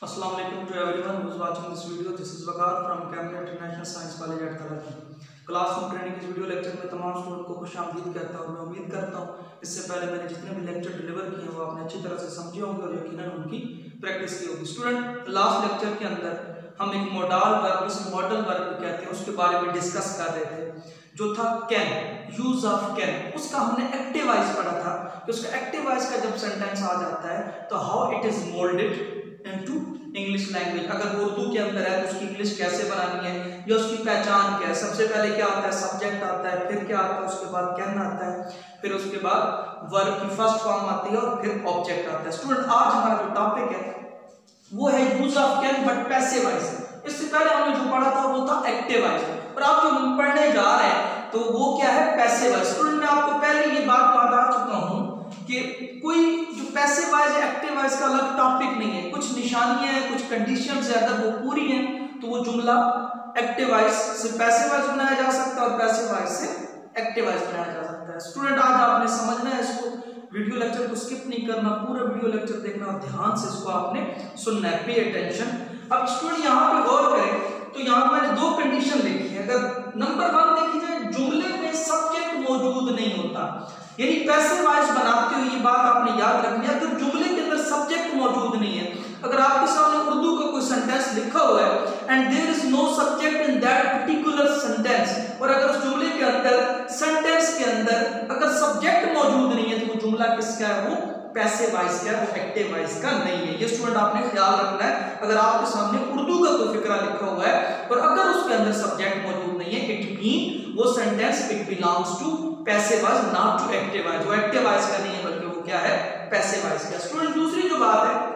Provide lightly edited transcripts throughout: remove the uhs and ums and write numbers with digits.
Assalamu alaikum to everyone who is watching this video. This is Waqar from Cambridge International Science College at Karachi. Classroom training इस video lecture में तमाम student को खुशामदीद कहता हूँ। मैं उम्मीद करता हूँ इससे पहले मैंने जितने भी लेक्चर डिलीवर किए हैं वो आपने अच्छी तरह से समझे होंगे और यकीनन उनकी प्रैक्टिस की होगी। स्टूडेंट, लास्ट लेक्चर के अंदर हम एक मॉडल वर्ब, इस मॉडल वर्ब कहते हैं, उसके बारे में डिस्कस कर रहे थे, जो था कैन, यूज ऑफ कैन। उसका हमने एक्टिव वॉइस पढ़ा था कि उसका एक्टिव वॉइस का जब सेंटेंस आ जाता है तो how it is moulded into English language. अगर उर्दू के अंदर है तो उसकी इंग्लिश कैसे बनानी है या उसकी पहचान क्या है। सबसे पहले क्या आता है, सब्जेक्ट आता है, फिर क्या आता है, उसके बाद कैन आता है, फिर उसके बाद वर्ब की फर्स्ट फॉर्म आती है और फिर ऑब्जेक्ट आता है। स्टूडेंट, आज हमारा जो टॉपिक है वो है use of can but passive voice. इससे पहले हमने जो पढ़ा था वो था एक्टिव वॉइस, और आप जो पढ़ने जा रहे हैं तो वो क्या है, पैसिव वॉइस। स्टूडेंट, मैं आपको पहले ये बात बता चुका हूं कि कोई जो पैसिव वॉइस एक्टिव वॉइस का अलग टॉपिक नहीं है। कुछ निशानियां हैं, कुछ कंडीशंस है, अगर वो पूरी हैं तो वो जुमला एक्टिव वॉइस से पैसिव वॉइस बनाया जा सकता है और पैसिव वॉइस से एक्टिव वॉइस बनाया जा सकता है। स्टूडेंट, आज आपने समझना है इसको, वीडियो लेक्चर को स्किप नहीं करना, पूरा वीडियो लेक्चर देखना और ध्यान से इसको आपने सुनना है, पे अटेंशन। अब स्टूडेंट यहाँ पे गौर करें तो यहाँ मैंने दो कंडीशन लिखी है। अगर नंबर 1 देखी जाए, जुमले में सब्जेक्ट मौजूद नहीं होता, यानी पैसिव वॉइस बनाते हुए ये बात आपने याद रखनी है। अगर जुमले के अंदर सब्जेक्ट मौजूद नहीं है, अगर आपके सामने उर्दू का कोई सेंटेंस लिखा हुआ है and there is no subject in that particular sentence, और अगर उस जुमले के अंदर, सेंटेंस के अंदर अगर सब्जेक्ट मौजूद नहीं है तो वो जुमला किसका है, वो पैसिव वॉइस का है, वो एक्टिव वॉइस का नहीं है। ये स्टूडेंट आपने ख्याल रखना है। अगर आपके सामने उर्दू का कोई फिक्रा लिखा हुआ है और अगर उसके अंदर सब्जेक्ट मौजूद नहीं है, इट मीन वो sentence it belongs to passive voice, not to active voice. जो एक्टिव वॉइस का नहीं है बल्कि वो क्या है, पैसिव वॉइस का। स्टूडेंट, दूसरी जो बात है,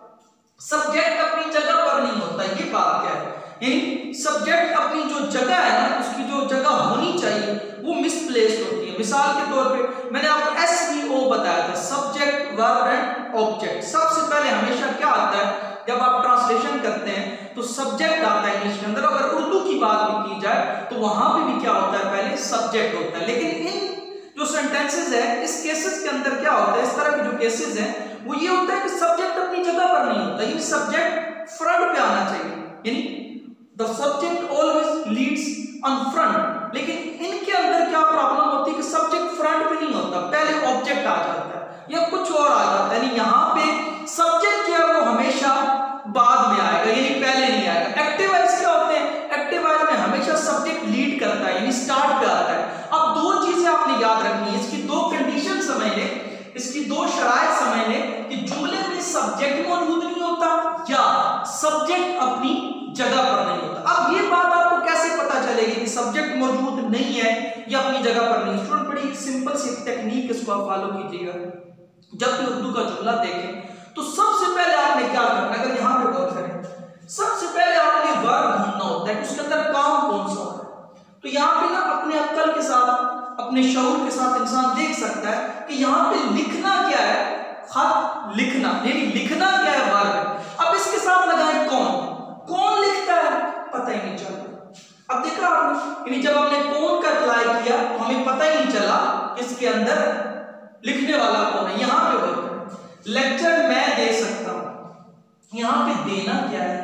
सब्जेक्ट अपनी जगह पर नहीं होता। ये बात क्या है, यानी सब्जेक्ट अपनी जो जगह है ना, उसकी जो जगह होनी चाहिए वो मिसप्लेस्ड होती है। मिसाल के तौर पे मैंने आपको SVO बताया था, सब्जेक्ट वर्ब एंड ऑब्जेक्ट। सबसे पहले हमेशा क्या आता है, जब आप ट्रांसलेशन करते हैं तो सब्जेक्ट आता है इंग्लिश के अंदर। अगर उर्दू की बात भी की जाए तो वहां पे भी क्या होता है, पहले सब्जेक्ट होता है। लेकिन इन जो सेंटेंसेस है, इस केसेस के अंदर क्या होता है, इस तरह के जो केसेस हैं वो ये होता है कि सब्जेक्ट अपनी जगह पर नहीं होता, यानी सब्जेक्ट फ्रंट पे आना चाहिए, यानी the subject always leads on front. लेकिन इनके अंदर क्या प्रॉब्लम होती है कि सब्जेक्ट फ्रंट पे नहीं होता, पहले ऑब्जेक्ट आ जाता है या कुछ और आ जाता है। यानी यहाँ पे सब्जेक्ट जो है वो हमेशा बाद में आएगा, यानी पहले नहीं आएगा। एक्टिव वॉइस क्या होते हैं, एक्टिव वॉइस में हमेशा सब्जेक्ट लीड करता है, यानी स्टार्ट पे आता है। अब दो चीजें आपने याद रखनी है, इसकी दो कंडीशन समझ लें, इसकी दो शराइत समझ लें कि जुमले में सब्जेक्ट मौजूद नहीं होता या सब्जेक्ट अपनी जगह पर नहीं होता। अब ये बात आपको कैसे पता चलेगी कि सब्जेक्ट मौजूद नहीं है या अपनी जगह पर नहीं। स्टूडेंट, बड़ी सिंपल सी टेक्निक इसको आप फॉलो कीजिएगा। जब भी उर्दू का जुमला देखें तो सबसे पहले आपने क्या करना है, अगर यहां पे गौर करें, सबसे पहले आपने वर्ब ढूंढना होता है कि उसके अंदर काम कौन सा होता है। तो यहाँ पे ना अपने अक्ल के साथ, अपने शऊर के साथ इंसान देख सकता है कि यहाँ पे लिखना क्या है, खत लिखना, यानी लिखना क्या है, वर्ब है। अब इसके साथ लगाएं कौन लिखता है, पता ही नहीं चलता। अब देखा आपने, यानी जब हमने कौन का अप्लाई किया तो हमें पता ही नहीं चला इसके अंदर लिखने वाला कौन है। यहां पे बोलते लेक्चर मैं दे सकता हूं, यहां पे देना क्या है,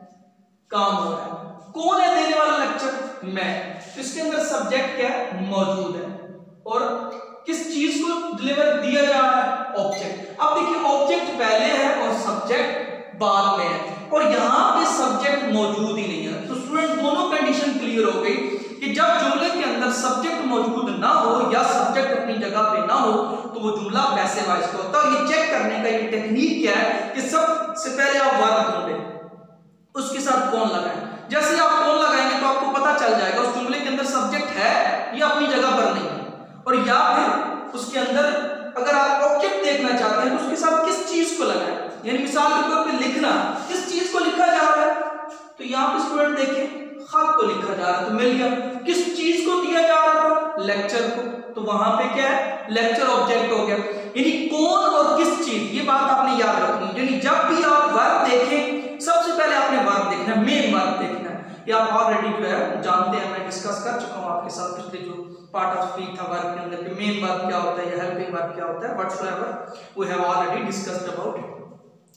काम हो रहा है। कौन है देने वाला, लेक्चर मैं, तो इसके अंदर सब्जेक्ट क्या है, मौजूद है, और किस चीज को डिलीवर दिया जा रहा है, ऑब्जेक्ट। अब देखिए ऑब्जेक्ट पहले है और सब्जेक्ट बाद में है, और यहां पे सब्जेक्ट मौजूद ही नहीं है। तो स्टूडेंट, दोनों कंडीशन क्लियर हो गई कि जब जुमले के अंदर सब्जेक्ट मौजूद ना हो या सब्जेक्ट अपनी जगह पे ना हो तो वो जुमला पैसिव वॉइस का होता है। और ये चेक करने का ये टेक्निक क्या है कि सबसे पहले आप वर्ब ढूंढें, उसके साथ कौन लगाएं। जैसे आप कौन लगाएंगे तो आपको पता चल जाएगा उस जुमले के अंदर सब्जेक्ट है या अपनी जगह पर नहीं है, और या फिर उसके अंदर अगर आप ऑब्जेक्ट देखना चाहते हैं तो उसके साथ किस चीज को लगाएं। यानी मिसाल के तौर पे लिखना, किस चीज को लिखा जा रहा है, तो यहाँ पे स्टूडेंट देखिए खत को लिखा जा रहा है, तो मिल गया। किस चीज को दिया जा रहा था, लेक्चर को, तो वहां पे क्या है, लेक्चर ऑब्जेक्ट हो गया। यानी कौन और किस चीज, ये बात आपने याद रखनी है। यानी जब भी आप वर्ब देखें सबसे पहले आपने वर्ब देखना है, मेन वर्ब देखना है। ये आप ऑलरेडी जो है जानते हैं, मैं डिस्कस कर चुका हूं आपके साथ पिछले जो पार्ट ऑफ स्पीच था वर्ब के अंदर कि मेन वर्ब क्या होता है या हेल्पिंग वर्ब क्या होता है, whatsoever we have already discussed about it.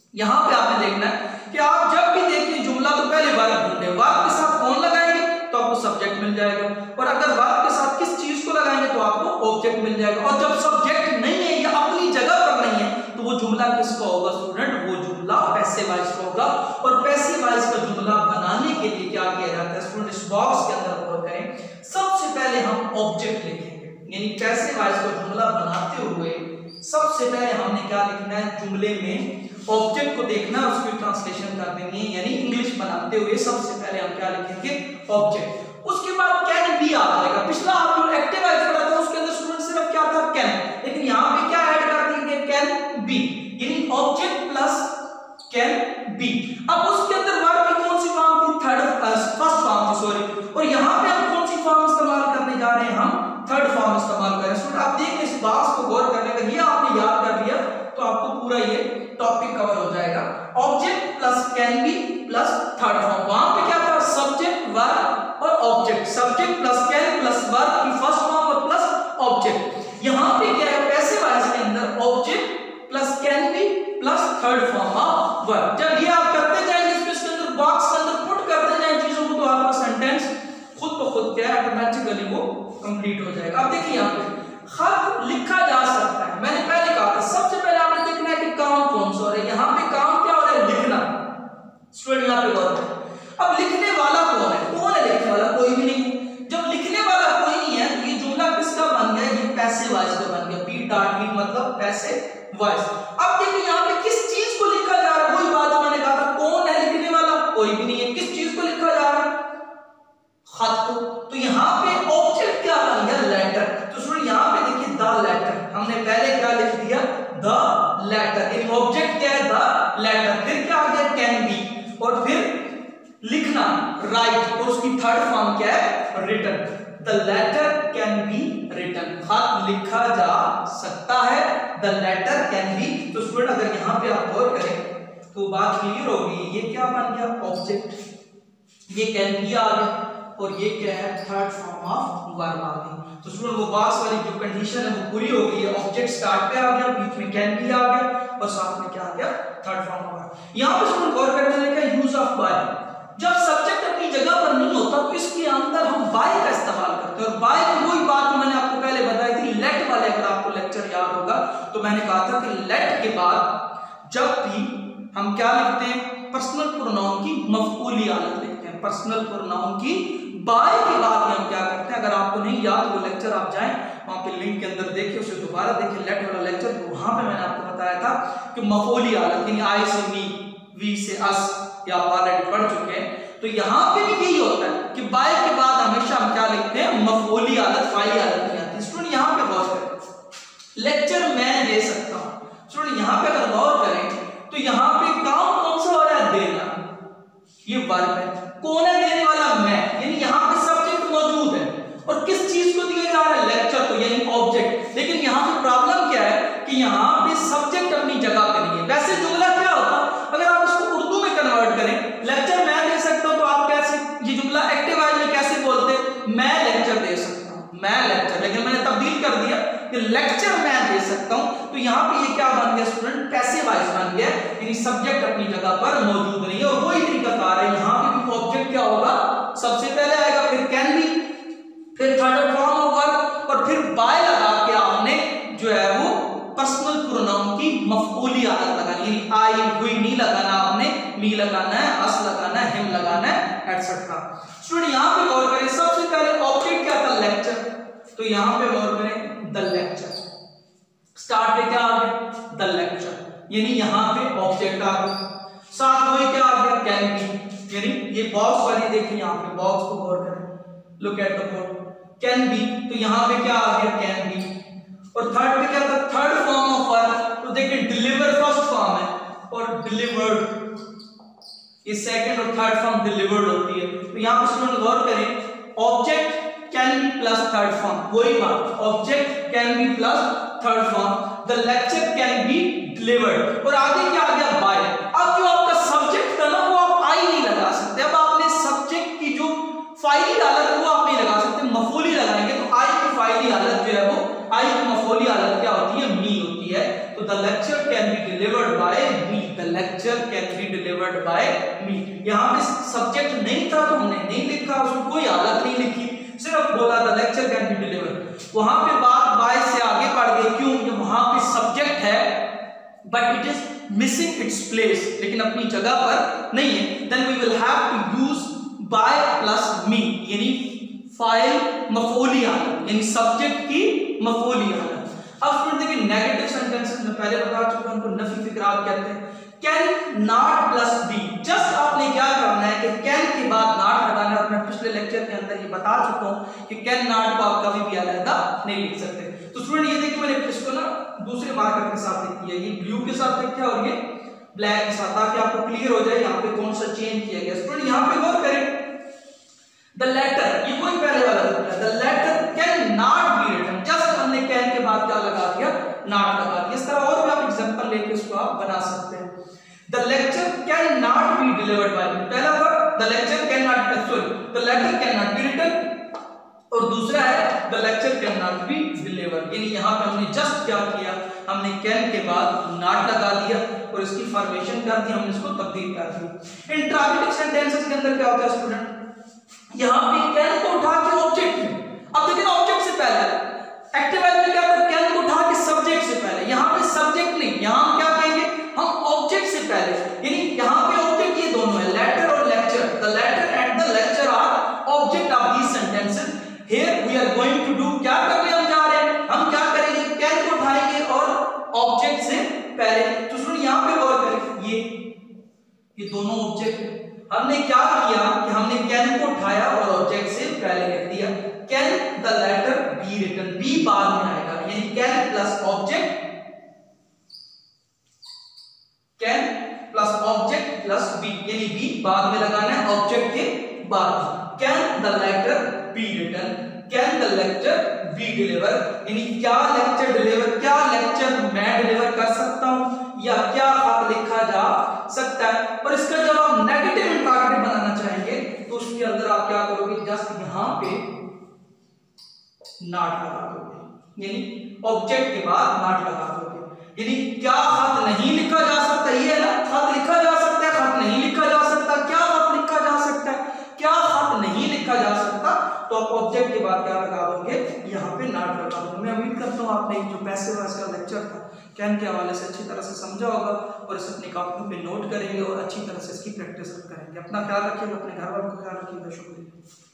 यहाँ पे आपने देखना है कि आप जब भी देखिए जुमला तो पहले वर्ब ढूंढे, वर्ब के साथ कौन लगाएंगे तो आपको सब्जेक्ट मिल जाएगा, और अगर वर्ब के साथ किस चीज को लगाएंगे तो आपको ऑब्जेक्ट मिल जाएगा। और जब सब्जेक्ट नहीं है या अपनी जगह पर नहीं है तो वो जुमला किसका होगा स्टूडेंट, वो जुमला पैसिव वॉइस का होगा। और पैसिव वॉइस का जुमला बनाने के लिए क्या किया जाता है स्टूडेंट, इस बॉक्स के अंदर गौर करें, सबसे पहले हम ऑब्जेक्ट लिखेंगे, यानी पैसिव वॉइस का जुमला बनाते हुए सबसे पहले हमने क्या लिखना है, जुमले में ऑब्जेक्ट को देखना, उसकी ट्रांसलेशन कर देनी है, यानी इंग्लिश बनाते हुए सबसे पहले हम क्या लिखेंगे, ऑब्जेक्ट। उसके बाद कैन बी आ जाएगा। पिछला आप लोग एक्टिव वॉइस पढ़ा था, उसके अंदर स्टूडेंट सिर्फ क्या था, कैन, लेकिन यहाँ पे क्या ऐड कर देंगे, कैन बी, यानी ऑब्जेक्ट प्लस कैन बी। अब उसके अंदर वर्ब की कौन सी फॉर्म थी, फर्स्ट फॉर्म थी, सॉरी, और यहाँ पे हम कौन सी फॉर्म इस्तेमाल करने जा रहे हैं, हम थर्ड फॉर्म इस्तेमाल कर रहे हैं। स्टूडेंट आप देखिए इस बात को गौर करने का, ये आपने याद कर लिया तो आपको पूरा ये टॉपिक कवर हो जाएगा। Object plus can be plus third form, वहां पे क्या था, सब्जेक्ट वर्ब और object, subject plus can plus verb की फर्स्ट फॉर्म और प्लस ऑब्जेक्ट। यहां पे क्या है, पैसिव वॉइस के अंदर object plus can be plus third form of verb. जब ये आप करते जाएंगे इसके अंदर बॉक्स के अंदर पुट करते जाएंगे चीजों को, तो आपका सेंटेंस खुद ब खुद क्या है, ऑटोमेटिकली वो कंप्लीट हो जाएगा। अब देखिए यहाँ पे खत लिखा जा सकता है, मैंने पहले कहा था सबसे पहले आपने देखना है कि काम कौन सा हो रहा है, यहाँ पे काम क्या हो रहा है, लिखना। स्टूडेंट यहाँ पे गौर करें, अब लिखने वाला कौन है, कौन है लिखने वाला, कोई भी नहीं। जब लिखने वाला कोई नहीं है तो ये जुमला किसका बन गया, ये पैसिव वॉइस का बन गया, बी डॉट बी मतलब पैसिव वॉइस। अब देखिए यहाँ पे किस चीज को लिखा जा रहा है, वही बात जो मैंने कहा था, कौन है लिखने वाला, कोई भी नहीं है, किस चीज को लिखा जा रहा है, खत को। तो यहाँ पे ऑब्जेक्ट क्या बन गया, लेटर। तो सुनिए यहाँ पे देखिए द लेटर, हमने पहले क्या लिख दिया, द लेटर, यानी ऑब्जेक्ट क्या है, द लेटर, फिर क्या आ गया, कैन बी, और फिर लिखना, राइट, और उसकी थर्ड फॉर्म क्या है, written. The letter can be written, खत लिखा जा सकता है, द लेटर कैन बी। तो स्टूडेंट अगर यहाँ पे आप गौर करें तो बात क्लियर होगी, ये क्या बन गया, ऑब्जेक्ट, ये कैन बी आ गया, और ये क्या है, थर्ड फॉर्म ऑफ वर्ब आ गई। तो स्टूडेंट वो बॉक्स वाली जो कंडीशन है वो पूरी हो गई है, ऑब्जेक्ट स्टार्ट पे आ गया, बीच में कैन बी आ गया, और साथ में क्या आ गया, थर्ड फॉर्म ऑफ वर्ब। यहां पे स्टूडेंट गौर करने का यूज ऑफ बाय, जब सब्जेक्ट अपनी जगह पर नहीं होता तो इसके अंदर हम बाय का इस्तेमाल करते हैं, और बाय की वही बात मैंने आपको पहले बताई थी, लेट वाले, अगर आपको लेक्चर याद होगा तो मैंने कहा था कि लेट के बाद जब भी हम क्या लिखते हैं, पर्सनल प्रोनाउन की मफऊली हालत लिखते हैं, पर्सनल प्रोनाउन की बाय के बाद में हम क्या करते हैं, अगर आपको नहीं याद वो लेक्चर आप जाएं वहां पे लिंक के अंदर देखिए, उसे दोबारा देखिए, लेट वाला लेक्चर, तो वहां पे मैंने आपको बताया था कि मफऊली हालत, यानी आई से मी, वी से अस, या आप ऑलरेडी पढ़ चुके हैं। तो यहाँ पे भी यही होता है कि बाय के बाद हमेशा हम क्या लिखते हैं, मफऊली हालत, फाइल हालत नहीं आती। स्टूडेंट यहाँ पे गौर करें, लेक्चर मैं दे सकता हूँ। स्टूडेंट यहाँ पे अगर गौर करें तो यहाँ पे काम कौन सा हो रहा है, देना, ये वर्ब है, कौन है देने वाला, मैं, यानी यहाँ पे सब्जेक्ट मौजूद है, और किस चीज को दिया जा रहा है, लेक्चर को, यानी ऑब्जेक्ट। लेकिन यहाँ पे प्रॉब्लम क्या है कि यहाँ पे सब्जेक्ट अपनी जगह पे नहीं है। वैसे जुमला क्या होता, अगर आप इसको उर्दू में कन्वर्ट करें, लेक्चर मैं दे सकता हूँ, तो आप कैसे, ये जुमला एक्टिव वॉइस में कैसे बोलते, मैं लेक्चर दे सकता हूँ, मैं लेक्चर, लेकिन मैंने तब्दील कर दिया कि लेक्चर मैं दे सकता हूँ। तो यहाँ पे ये क्या बन गया स्टूडेंट, पैसिव वॉइस बन गया, यानी सब्जेक्ट अपनी जगह पर मौजूद नहीं है। और वही तरीकाकार है, यहाँ पे भी ऑब्जेक्ट क्या होगा, सबसे पहले आएगा, फिर कैन बी, फिर थर्ड फॉर्म ऑफ वर्ब, और फिर बाय लगा के आपने जो है वो पर्सनल प्रोनाउन की मफऊली हालत लगानी, यानी आई हुई नहीं लगाना, आपने मी लगाना है, अस लगाना है, हिम लगाना है, एटसेट्रा। स्टूडेंट यहाँ पे गौर करें, सबसे पहले ऑब्जेक्ट क्या था, लेक्चर, तो यहाँ पे गौर करें, द लेक्चर, स्टार्ट पे क्या आ गया, द लेक्चर, यानी यहाँ पे ऑब्जेक्ट आ गया, साथ में क्या आ गया, कैन बी, यानी ये बॉक्स वाली देखिए, यहाँ पे बॉक्स को गौर करें, look at the board, can be, तो यहाँ पे क्या आ गया, कैन बी, और थर्ड पे क्या था, थर्ड फॉर्म ऑफ वर्ब, तो देखिए डिलीवर फर्स्ट फॉर्म है, और डिलीवर्ड ये सेकंड और थर्ड फॉर्म डिलीवर्ड होती है। तो यहाँ पे स्टूडेंट गौर करें, object can be plus third form, वही बात, object can be plus third form, the lecture can be delivered, और आगे क्या आ गया, बाय। अब जो आपका सब्जेक्ट था ना, वो आप आई नहीं लगा सकते, अब आपने सब्जेक्ट की जो फाइली हालत है वो आप नहीं लगा सकते, मफऊली लगाएंगे, तो आई की फाइली हालत जो है वो, आई की मफऊली हालत क्या होती है, मी होती है। तो the lecture can be delivered by me, the lecture can be delivered by me. यहाँ पे सब्जेक्ट नहीं था तो हमने नहीं लिखा, उसमें कोई हालत नहीं लिखी, सिर्फ बोला the lecture can be delivered. वहां पे बात बाय से आगे बढ़ गई, क्यों? कि वहां पे सब्जेक्ट है but it is missing its place, लेकिन अपनी जगह पर नहीं है। Then we will have to use by plus me, यानी फाइल मफूली हालत, यानी सब्जेक्ट की मफूली हालत। अब स्टूडेंट देखिए नेगेटिव सेंटेंसेस में पहले बता चुका हूं, उनको नफी फिक्रात कहते हैं। Can not plus be, just आपने क्या करना है कि कैन के बाद नॉट लगाना है। मैं पिछले लेक्चर के अंदर ये बता चुका हूं कि कैन नॉट को आप कभी भी अलग नहीं लिख सकते। तो स्टूडेंट ये देखिए मैंने इसको ना दूसरे मार्कर के साथ लिख दिया, ये ब्लू के साथ लिखा है और ये ब्लैक के साथ, ताकि आपको क्लियर हो जाए यहाँ पे कौन सा चेंज किया गया। स्टूडेंट यहाँ पे गौर करें, द लेटर, ये कोई पहले वाला था, the letter can not be written, just हमने कैन के बाद क्या लगा दिया? नॉट लगा दिया। इस तरह और भी आप एग्जांपल लेके इसको आप बना सकते हैं। The lecture can not be delivered by me, पहला था the lecture can not, sorry the letter can not be written, और दूसरा है the lecture can not be delivered. यानी यहाँ पे हमने जस्ट क्या किया, हमने कैन के बाद नॉट लगा दिया और इसकी फॉर्मेशन कर दी, हमने इसको तब्दील कर दी। इंट्रोगेटिव सेंटेंसेस के अंदर क्या होता है स्टूडेंट, यहाँ पे कैन को उठा के ऑब्जेक्ट में, अब देखिए ऑब्जेक्ट से पहले एक्टिव वाइज में क्या था, कैन को उठा के सब्जेक्ट से पहले, यहाँ पे सब्जेक्ट नहीं, यहाँ हम क्या कहेंगे, हम ऑब्जेक्ट से पहले, यानी यहाँ पे ऑब्जेक्ट ये दोनों है, लेटर और lecture, the letter and the lecture are object of these sentences. Here we are going to do, क्या करने हम जा रहे हैं, हम क्या करेंगे, कैन को उठाएंगे और ऑब्जेक्ट से पहले। तो सुनिए यहाँ पे गौर करें, ये दोनों ऑब्जेक्ट है। हमने क्या किया कि हमने कैन को उठाया और ऑब्जेक्ट से पहले लिख दिया, can the letter be written, be बाद में आएगा, यानी can plus object, can plus object plus be, यानी बी बाद में लगाना है ऑब्जेक्ट के बाद। Can the letter be written, can the lecture be deliver, यानी क्या लेक्चर डिलीवर, क्या लेक्चर मैं डिलीवर कर सकता हूं या क्या खत लिखा जा सकता है। और इसका जब आप नेगेटिव इंट्रोगेटिव बनाना चाहेंगे तो उसके अंदर आप क्या करोगे, जस्ट यहां पे नॉट लगा दोगे, यानी ऑब्जेक्ट के बाद नॉट लगा दोगे। यानी क्या खत नहीं लिखा जा सकता, ये है ना, खत लिखा जा सकता है, खत नहीं लिखा जा सकता, क्या खत लिखा जा सकता है, क्या खत नहीं लिखा जा सकता, तो आप ऑब्जेक्ट के बाद क्या लगा दोगे, यहाँ पे नॉट लगा दोगे। मैं उम्मीद करता हूँ आपने जो पैसिव वॉइस का लेक्चर था कैन के हवाले से अच्छी तरह से समझा होगा और इसे अपनी कॉपियों पे नोट करेंगे और अच्छी तरह से इसकी प्रैक्टिस करेंगे। अपना ख्याल रखिएगा, अपने घर वालों का ख्याल रखिएगा। शुक्रिया।